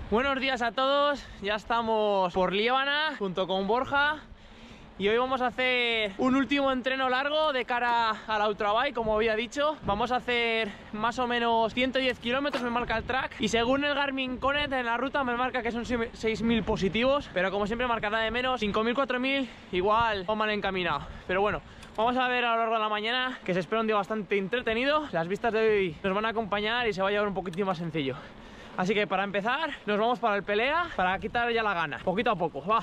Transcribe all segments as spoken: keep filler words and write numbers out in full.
Buenos días a todos, ya estamos por Liébana junto con Borja y hoy vamos a hacer un último entreno largo de cara a la ultrabike, como había dicho. Vamos a hacer más o menos ciento diez kilómetros, me marca el track, y según el Garmin Connect en la ruta me marca que son seis mil positivos, pero como siempre marcará de menos, cinco mil, cuatro mil, igual o mal encaminado. Pero bueno, vamos a ver a lo largo de la mañana, que se espera un día bastante entretenido. Las vistas de hoy nos van a acompañar y se va a llevar un poquitín más sencillo. Así que para empezar, nos vamos para el pelea, para quitar ya la gana, poquito a poco, va.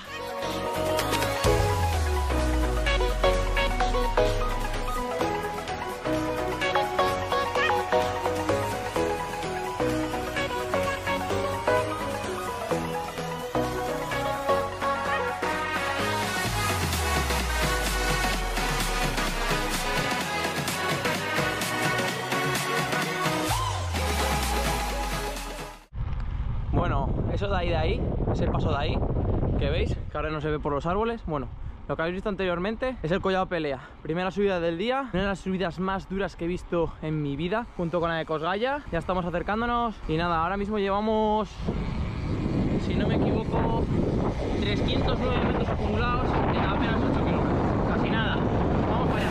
Bueno, eso de ahí de ahí, es el paso de ahí, que veis, que ahora no se ve por los árboles. Bueno, lo que habéis visto anteriormente es el Collado Pelea. Primera subida del día, una de las subidas más duras que he visto en mi vida, junto con la de Cosgalla. Ya estamos acercándonos y nada, ahora mismo llevamos, si no me equivoco, trescientos nueve metros acumulados en apenas ocho kilómetros. Casi nada, vamos para allá.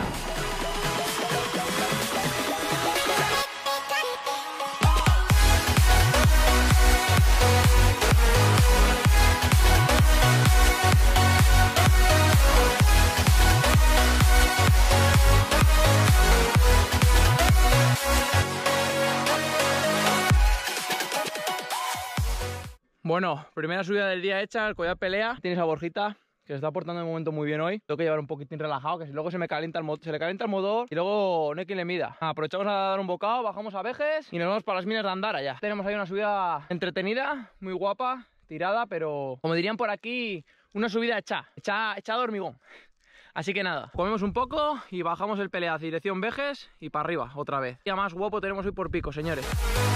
Bueno, primera subida del día hecha, el Collado Pelea. Tienes a Borjita, que se está portando de momento muy bien hoy. Tengo que llevar un poquitín relajado, que luego se me calienta el motor, se le calienta el motor y luego no hay quien le mida. Aprovechamos a dar un bocado, bajamos a Vejes y nos vamos para las minas de Andara ya. Tenemos ahí una subida entretenida, muy guapa, tirada, pero como dirían por aquí, una subida hecha, hecha, hecha de hormigón. Así que nada, comemos un poco y bajamos el Pelea, dirección Vejes y para arriba otra vez. Ya más guapo tenemos hoy por pico, señores.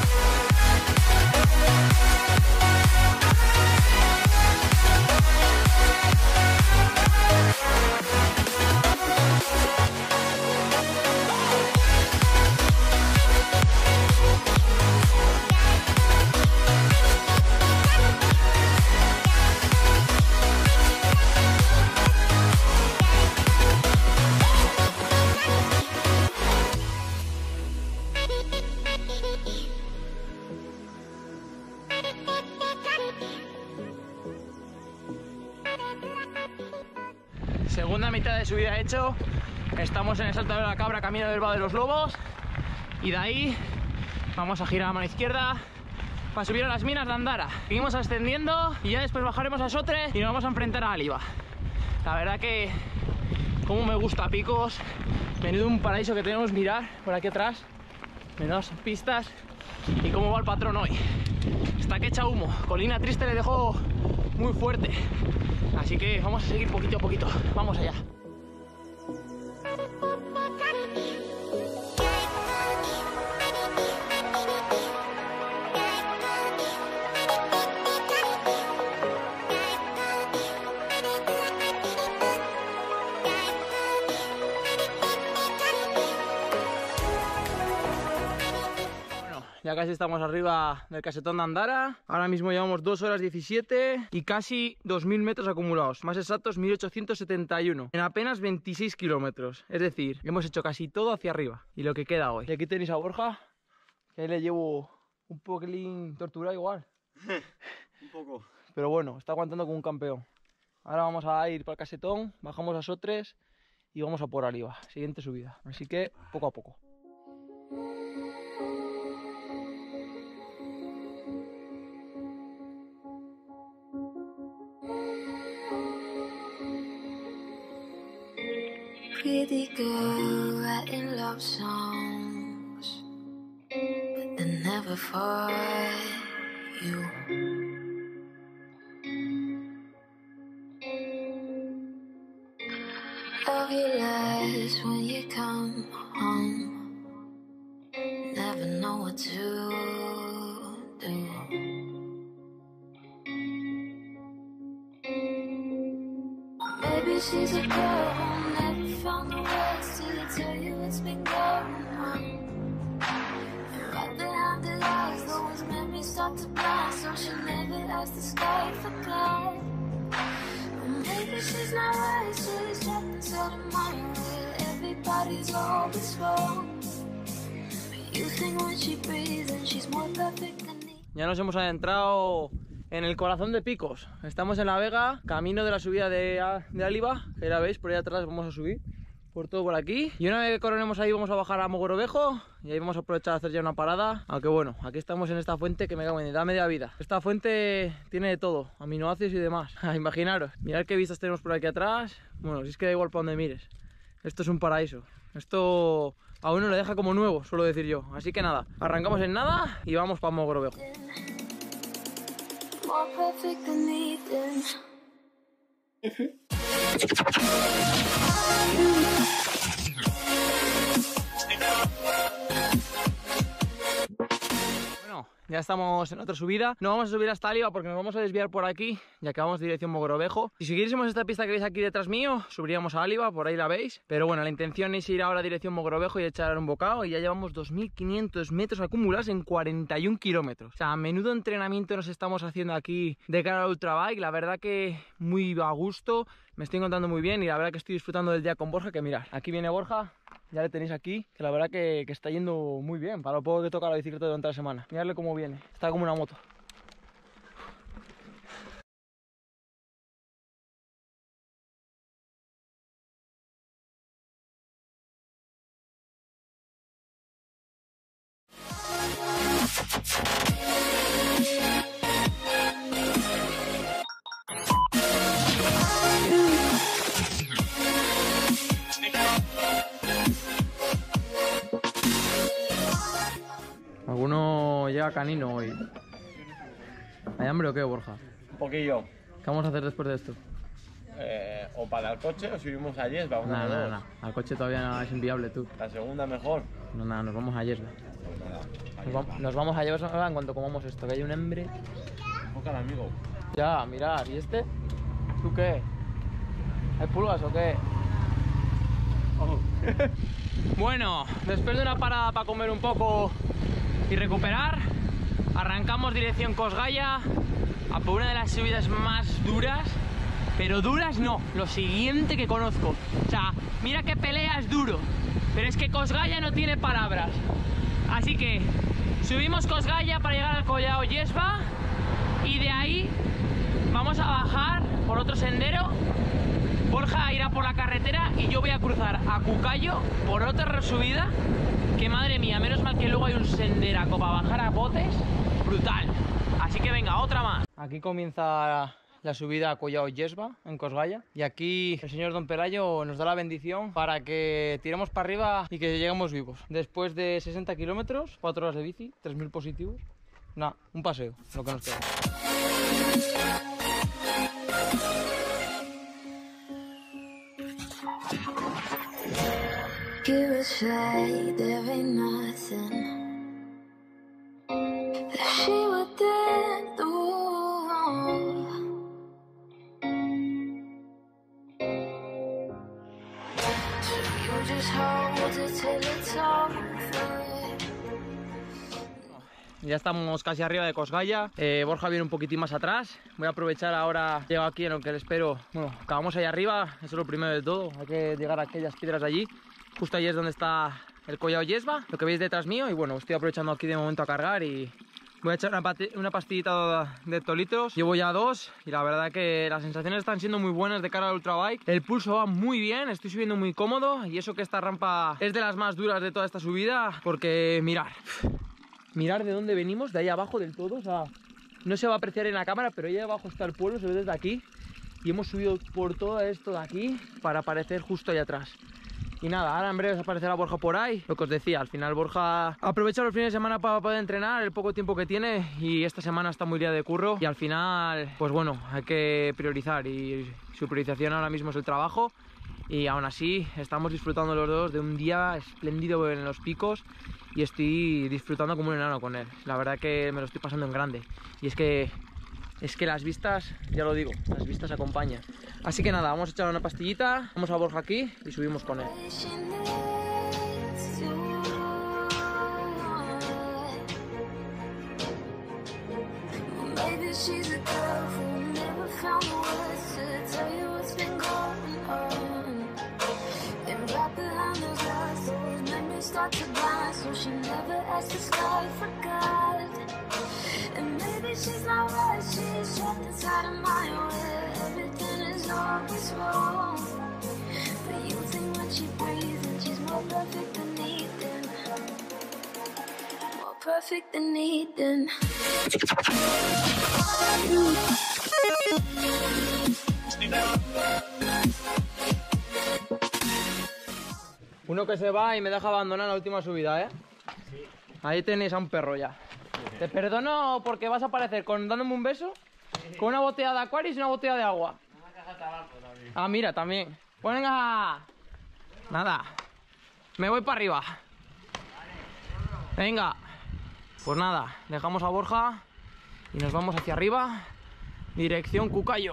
Segunda mitad de subida hecho, estamos en el Salto de la Cabra, camino del Vado de los Lobos, y de ahí vamos a girar a mano izquierda para subir a las minas de Andara. Seguimos ascendiendo y ya después bajaremos a Sotre y nos vamos a enfrentar a Aliva. La verdad que como me gusta Picos, menudo un paraíso que tenemos, mirar por aquí atrás, menudas pistas y cómo va el patrón hoy. Está que echa humo, colina triste le dejó muy fuerte. Así que vamos a seguir poquito a poquito. Vamos allá. Ya casi estamos arriba del casetón de Andara. Ahora mismo llevamos dos horas diecisiete y casi dos mil metros acumulados. Más exactos, mil ochocientos setenta y uno. En apenas veintiséis kilómetros. Es decir, hemos hecho casi todo hacia arriba. Y lo que queda hoy. Y aquí tenéis a Borja, que ahí le llevo un poquilín torturado igual. Un poco. Pero bueno, está aguantando como un campeón. Ahora vamos a ir para el casetón, bajamos a Sotres y vamos a por Aliva. Siguiente subida. Así que poco a poco. Pretty girl writing love songs, but they're never for you. Love you less when you come home, never know what to do. Maybe she's a girl who never found the words to tell you what's been going on. And right behind the eyes, those memories start to blast. so she never asked the sky for God. Maybe she's not right, she's trapped inside her mind where everybody's always wrong. But you think when she breathes and she's more perfect than me. Ya nos hemos adentrado en el corazón de Picos. Estamos en La Vega, camino de la subida de, de Áliva, que ya veis, por ahí atrás vamos a subir por todo por aquí. Y una vez que coronemos ahí vamos a bajar a Mogrovejo y ahí vamos a aprovechar a hacer ya una parada. Aunque bueno, aquí estamos en esta fuente que me cago en, da media vida. Esta fuente tiene de todo, aminoácidos y demás. Imaginaros, mirad qué vistas tenemos por aquí atrás. Bueno, si es que da igual para donde mires. Esto es un paraíso. Esto a uno le deja como nuevo, suelo decir yo. Así que nada, arrancamos en nada y vamos para Mogrovejo. More perfect than Ethan. Bueno, ya estamos en otra subida. No vamos a subir hasta Áliva porque nos vamos a desviar por aquí, ya que vamos dirección Mogrovejo. Si siguiésemos esta pista que veis aquí detrás mío, subiríamos a Áliva, por ahí la veis. Pero bueno, la intención es ir ahora dirección Mogrovejo y echar un bocado. Y ya llevamos dos mil quinientos metros acumulados en cuarenta y un kilómetros. O sea, menudo entrenamiento nos estamos haciendo aquí de cara al ultrabike. La verdad que muy a gusto. Me estoy encontrando muy bien y la verdad que estoy disfrutando del día con Borja, que mirad, aquí viene Borja, ya le tenéis aquí, que la verdad que, que está yendo muy bien, para lo poco que toca la bicicleta durante la semana. Miradle cómo viene, está como una moto. Alguno llega canino hoy. ¿Hay hambre o qué, Borja? Un poquillo. ¿Qué vamos a hacer después de esto? Eh, o para el coche o subimos a Yesba. Nada, nada, nada. Al coche todavía no es inviable, tú. La segunda mejor. No, nada, nos vamos a Yesba. Pues nada. Nos, va, nos vamos a Yesba en cuanto comamos esto, que hay un hambre. Enfoca al amigo. Ya, mirad, ¿y este? ¿Tú qué? ¿Hay pulgas o qué? Oh. Bueno, después de una parada para comer un poco y recuperar, arrancamos dirección Cosgaya a por una de las subidas más duras, pero duras no, lo siguiente que conozco. O sea, mira que pelea es duro, pero es que Cosgaya no tiene palabras. Así que subimos Cosgaya para llegar al Collao Yesba y de ahí vamos a bajar por otro sendero. Borja irá por la carretera y yo voy a cruzar a Cucayo por otra subida. Que madre mía, menos mal que luego hay un senderaco para bajar a botes brutal. Así que venga, otra más. Aquí comienza la subida a Collao Yesba, en Cosgaya. Y aquí el señor Don Pelayo nos da la bendición para que tiremos para arriba y que lleguemos vivos. Después de sesenta kilómetros, cuatro horas de bici, tres mil positivos. Nada, un paseo, lo que nos queda. You would say there ain't nothing that she wouldn't do. So you just hold it till it's over. Ya estamos casi arriba de Cosgaya. eh, Borja viene un poquitín más atrás. Voy a aprovechar ahora, llego aquí en lo que le espero. Bueno, acabamos ahí arriba, eso es lo primero de todo. Hay que llegar a aquellas piedras de allí. Justo allí es donde está el Collao Yesba, lo que veis detrás mío. Y bueno, estoy aprovechando aquí de momento a cargar y voy a echar una, una pastillita de hectolitros. Llevo ya dos y la verdad que las sensaciones están siendo muy buenas de cara al ultrabike. El pulso va muy bien, estoy subiendo muy cómodo y eso que esta rampa es de las más duras de toda esta subida, porque mirar, mirar de dónde venimos, de ahí abajo del todo. O sea, no se va a apreciar en la cámara, pero ahí abajo está el pueblo, se ve desde aquí. Y hemos subido por todo esto de aquí para aparecer justo ahí atrás. Y nada, ahora en breve aparecerá Borja por ahí. Lo que os decía, al final Borja aprovecha los fines de semana para poder entrenar, el poco tiempo que tiene, y esta semana está muy día de curro. Y al final, pues bueno, hay que priorizar y su priorización ahora mismo es el trabajo. Y aún así estamos disfrutando los dos de un día espléndido en los picos y estoy disfrutando como un enano con él. La verdad que me lo estoy pasando en grande. Y es que... Es que las vistas, ya lo digo, las vistas acompañan. Así que nada, vamos a echar una pastillita, vamos a Borja aquí y subimos con él. maybe she's a girl who never found the words to tell you what's been going on. And right behind those eyes, those memories start to blind, so she never asked the sky for God. And maybe she's not right, she's trapped inside a mind where everything is always wrong. But you think when she breathes and she's more perfect than Eden, more perfect than Eden. Uno que se va y me deja abandonar la última subida, ¿eh? Sí. Ahí tenéis a un perro ya. Te perdono porque vas a aparecer con dándome un beso, sí, con una botella de Aquarius y una botella de agua. Una caja de tabaco también. Ah, mira, también. Pues venga. Nada. Me voy para arriba. Venga. Pues nada, dejamos a Borja y nos vamos hacia arriba, dirección Cucayo.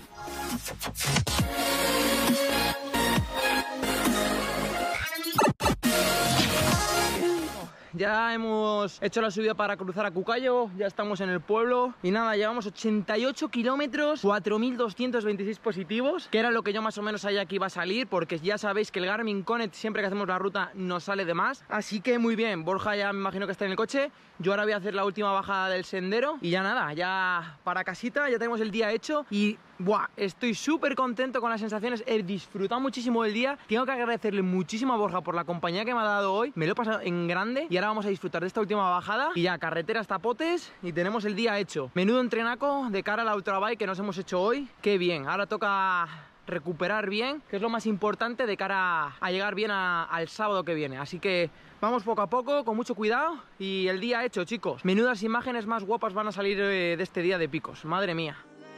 Ya hemos hecho la subida para cruzar a Cucayo, ya estamos en el pueblo y nada, llevamos ochenta y ocho kilómetros, cuatro mil doscientos veintiséis positivos, que era lo que yo más o menos sabía que iba a salir, porque ya sabéis que el Garmin Connect siempre que hacemos la ruta nos sale de más, así que muy bien. Borja ya me imagino que está en el coche, yo ahora voy a hacer la última bajada del sendero y ya nada, ya para casita, ya tenemos el día hecho y buah, estoy súper contento con las sensaciones, he disfrutado muchísimo del día, tengo que agradecerle muchísimo a Borja por la compañía que me ha dado hoy, me lo he pasado en grande y ahora vamos a disfrutar de esta última bajada y ya carretera hasta Potes y tenemos el día hecho. Menudo entrenaco de cara a la ultrabike que nos hemos hecho hoy, qué bien, ahora toca recuperar bien, que es lo más importante de cara a llegar bien a, al sábado que viene, así que vamos poco a poco, con mucho cuidado y el día hecho, chicos. Menudas imágenes más guapas van a salir de este día de picos, madre mía.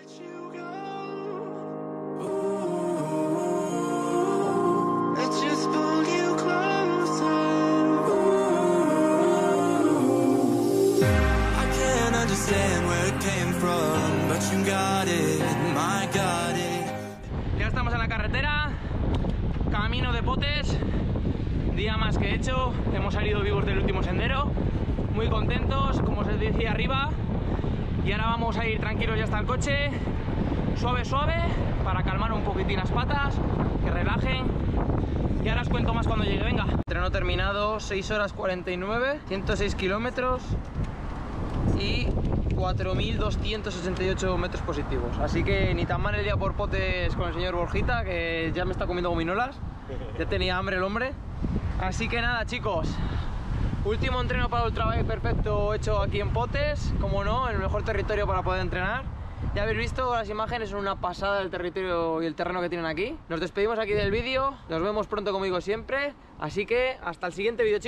Ya estamos en la carretera, camino de Potes, día más que hecho, hemos salido vivos del último sendero, muy contentos, como os decía arriba, y ahora vamos a ir tranquilos ya hasta el coche, suave suave, para calmar un poquitín las patas, que relajen, y ahora os cuento más cuando llegue, venga. Entreno terminado, seis horas cuarenta y nueve, ciento seis kilómetros y cuatro mil doscientos ochenta y ocho metros positivos, así que ni tan mal el día por Potes con el señor Borjita, que ya me está comiendo gominolas, ya tenía hambre el hombre. Así que nada, chicos, último entreno para ultrabike perfecto hecho aquí en Potes, como no, el mejor territorio para poder entrenar. Ya habéis visto las imágenes, son una pasada del territorio y el terreno que tienen aquí. Nos despedimos aquí del vídeo, nos vemos pronto como digo siempre, así que hasta el siguiente vídeo,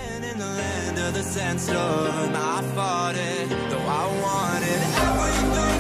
chicos.